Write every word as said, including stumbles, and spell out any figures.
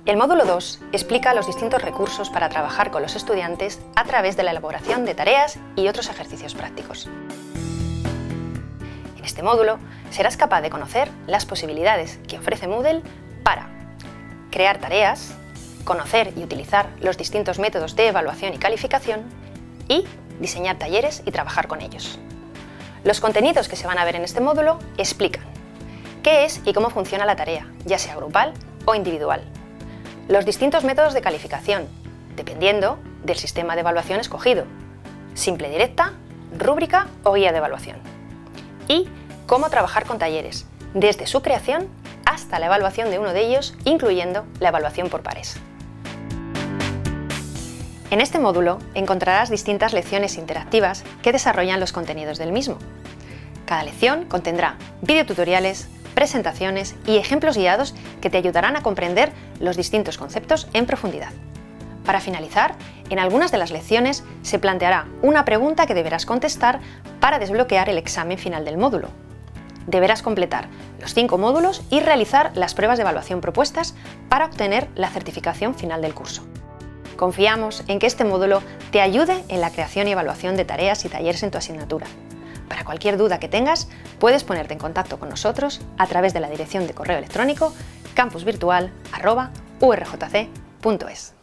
El módulo dos explica los distintos recursos para trabajar con los estudiantes a través de la elaboración de tareas y otros ejercicios prácticos. En este módulo serás capaz de conocer las posibilidades que ofrece Moodle para crear tareas, conocer y utilizar los distintos métodos de evaluación y calificación y diseñar talleres y trabajar con ellos. Los contenidos que se van a ver en este módulo explican qué es y cómo funciona la tarea, ya sea grupal o individual, los distintos métodos de calificación, dependiendo del sistema de evaluación escogido, simple directa, rúbrica o guía de evaluación, y cómo trabajar con talleres, desde su creación hasta la evaluación de uno de ellos, incluyendo la evaluación por pares. En este módulo encontrarás distintas lecciones interactivas que desarrollan los contenidos del mismo. Cada lección contendrá videotutoriales, presentaciones y ejemplos guiados que te ayudarán a comprender los distintos conceptos en profundidad. Para finalizar, en algunas de las lecciones se planteará una pregunta que deberás contestar para desbloquear el examen final del módulo. Deberás completar los cinco módulos y realizar las pruebas de evaluación propuestas para obtener la certificación final del curso. Confiamos en que este módulo te ayude en la creación y evaluación de tareas y talleres en tu asignatura. Para cualquier duda que tengas, puedes ponerte en contacto con nosotros a través de la dirección de correo electrónico campus virtual arroba u r j c punto es.